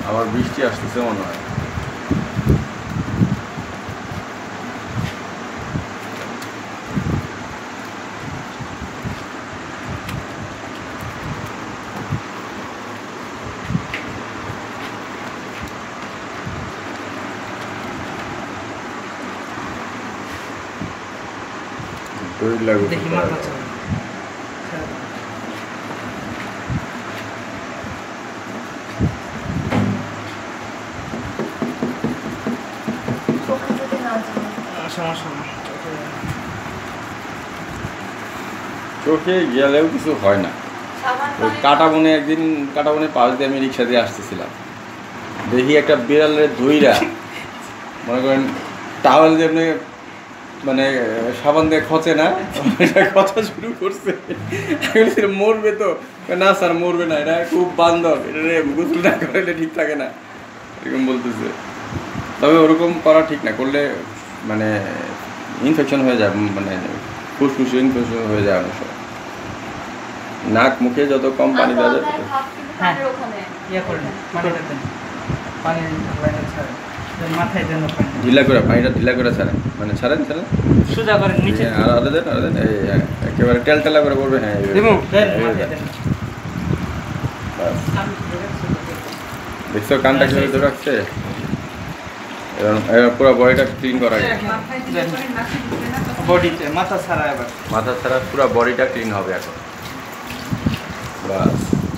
আবার বৃষ্টি আসতেছে মনে হয়। দই লাগবে দেখি মাথা চালা। সমস্যা না, চোখে গেলেও কিছু হয় না। ওই কাটাবনে একদিন কাটাবনে পাশ দিয়ে আমি রিক্সা দিয়ে আসতেছিলাম, দেখি একটা বিড়ালের ধুইরা মনে করেন টাওয়াল যেমনি মানে সাবান দিয়ে খচে না, খচা শুরু করছে। মরবে তো? না স্যার মরবে না, এটা খুব বান্ধব, এটা গোসল না করলে ঠিক থাকে না, এরকম বলতেছে। তবে ওরকম করা ঠিক না, করলে মানে ইনফেকশন হয়ে যায়, মানে ফুসফুসে ইনফেকশন হয়ে যায় অনেক সময়। নাক মুখে যত কম পানি দেওয়া যায় হ্যাঁ ইয়ে করে পানিটা দেন, পানি ছাড়েন, মাথায় দেন ঢিলা করে, পানিটা ঢিলা করে ছাড়েন, মানে ছাড়েন সোজা করে নিচে আর আরো দেন এই একেবারে টেলটেলা করে পড়বে। হ্যাঁ দেখছো কানটা কিভাবে ধরে রাখছে, পুরো বডিটা ক্লিন করা গেছে। বডিতে মাথা ছাড়া, এবার মাথা ছাড়া পুরো বডিটা ক্লিন হবে এখন। বাস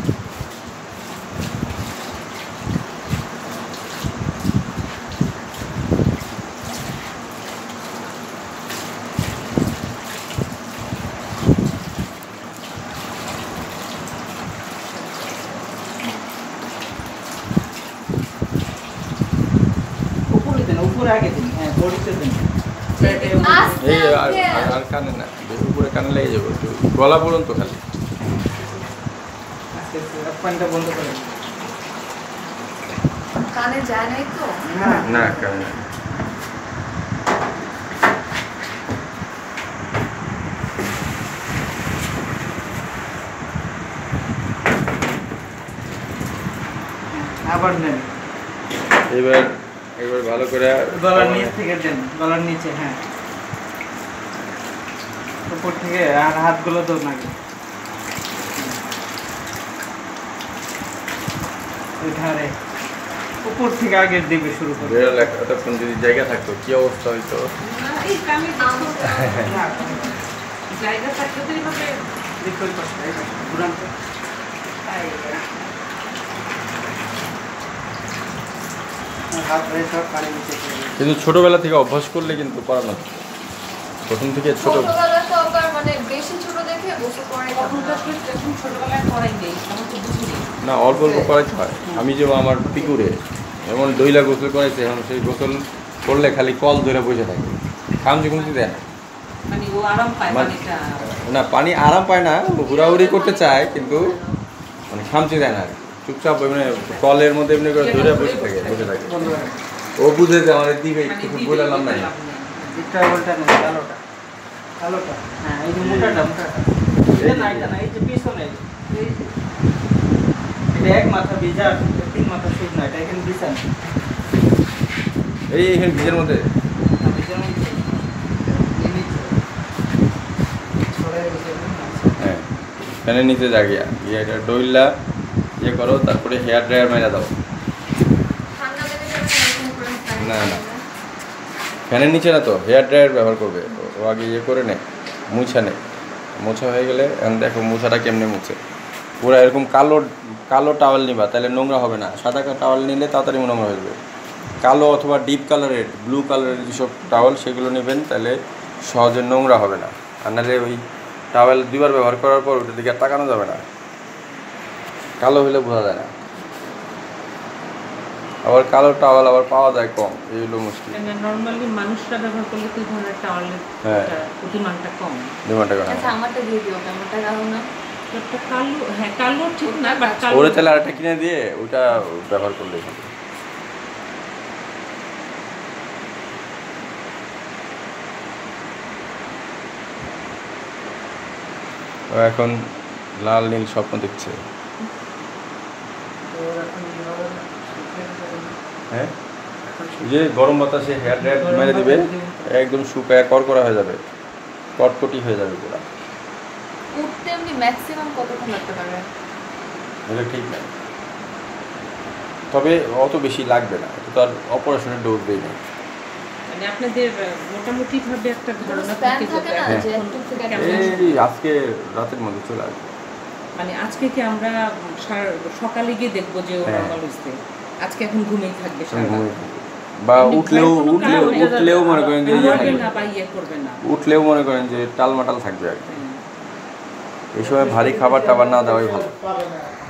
উপরে দেন, উপরে আগে দিন, হ্যাঁ বডিতে দেন। এই আর কানে না, উপরে কানে লেগে যাবে, একটু গলা পর্যন্ত খালি। পানিটা বন্ধ করে কানে যায় নাই তো? না কানে না। আবার নেন, এবার ভালো করে গলার নিচ থেকে দেন, গলার নিচে, হ্যাঁ উপর থেকে, আর হাতগুলো তো নাকি ওই ধারে উপর থেকে আগের দিকে শুরু করে। এতক্ষণ যদি জায়গা থাকতো কি অবস্থা হইতো। জায়গা থাকতে তো এইভাবে দেখতে পাচ্ছি ঘুরান। কিন্তু ছোটবেলা থেকে অভ্যাস করলে কিন্তু করানো, প্রথম থেকে ছোটবেলা তো আবার মানে বেশি ছোট দেখে গোসল করে ছোটবেলায় করাই নেই, আমার তো বুঝিনি। না অল্প অল্প করাইতে হয়। আমি যে আমার পিকুরে এমন দইলা গোসল করাইছে, এখন সেই গোসল করলে খালি কল ধরে বসে থাকে, খামচি খুমচি দেয় না। মানে ও আরাম পায় পানিটা। না পানি আরাম পায় না, ঘোরাঘুরি করতে চায় কিন্তু মানে খামচি দেয় না, চুপচাপ মানে কলের মধ্যে এমনি করে ধরে বসে থাকে। ও বুঝে যে আমার দিকে কিছু বললাম নাই। এটা বলটা না, কালোটা কালোটা, হ্যাঁ এই যে মোটাটা না, এটা না, এই যে পিছনে এই যে এটা এক মাথা ভিজা, তিন মাথা শুকনো, এটা এখানে বিছান এইখানে বীজের মধ্যে হ্যাঁ ফ্যানের নিচে জাগিয়া গিয়ে এটা ডইলা ইয়ে করো, তারপরে হেয়ার ড্রায়ার মেরা দাও। না না ফ্যানের নিচে না তো, হেয়ার ড্রায়ার ব্যবহার করবে। ও আগে ইয়ে করে নেয়, মুছা নেয়, মোছা হয়ে গেলে এখন দেখো মোছাটা কেমনে মুছে। পুরো এরকম কালো টাওয়াল নিবা, তাহলে নোংরা হবে না। সাদা টাওয়াল নিলে তাড়াতাড়ি নোংরা হয়ে যাবে। কালো অথবা ডিপ কালারের, ব্লু কালারের যেসব টাওয়াল সেগুলো নেবেন, তাহলে সহজে নোংরা হবে না। আর নাহলে ওই টাওয়াল দুবার ব্যবহার করার পর ওটার দিকে তাকানো যাবে না, কালো হলে বোঝা যায় না। আবার কালো টাওয়াল আবার পাওয়া যায় কম, এই হলো মুশকিল। নরমালি মানুষরা ব্যবহার করলে তো ধরনের টাওয়ালের পরিমাণটা কম। ডিমান্ডটা কম। আচ্ছা আমারটা দিয়ে দিও, আমারটা কালো না। একটা কালো, হ্যাঁ কালো ঠিক না, বাট কালো ওরে তাহলে আরেকটা কিনে দিয়ে ওইটা ব্যবহার করলেই হবে। ও এখন লাল নীল স্বপ্ন দেখছে। হ্যাঁ এই যে গরম বাতাসে হেয়ার ড্রায়ার মেরে দিবে একদম শুকায় কড়কড়া হয়ে যাবে, কটকটি হয়ে যাবে পুরা। উঠতে এমনি ম্যাক্সিমাম কতক্ষণ লাগতে পারে? এটা ঠিক না, তবে অত বেশি লাগবে না, এটা তো আর অপারেশনের ডোজ দেয় না। মানে আপনাদের মোটামুটি ভাবে একটা ধারণা স্প্যান থাকে থাকে না যে যে এখন একটু থেকে এই আজকে রাতের মধ্যে চলে আসবে। মানে আজকে কি আমরা সকালে গিয়ে দেখবো যে ও হ্যাঁ। নরমাল হচ্ছে, আজকে এখন ঘুমিয়ে থাকবে সারা রাত। বা এমনি উঠলেও ভয়ের কোনো উঠলেও কারণ নেই। উঠলেও মনে করেন যে নড়বে না বা ইয়ে করবে না। উঠলেও মনে করেন যে টালমাটাল থাকবে আর কি। হ্যাঁ। এই সময় ভারী খাবার টাবার না দেওয়াই ভালো। পাবে না।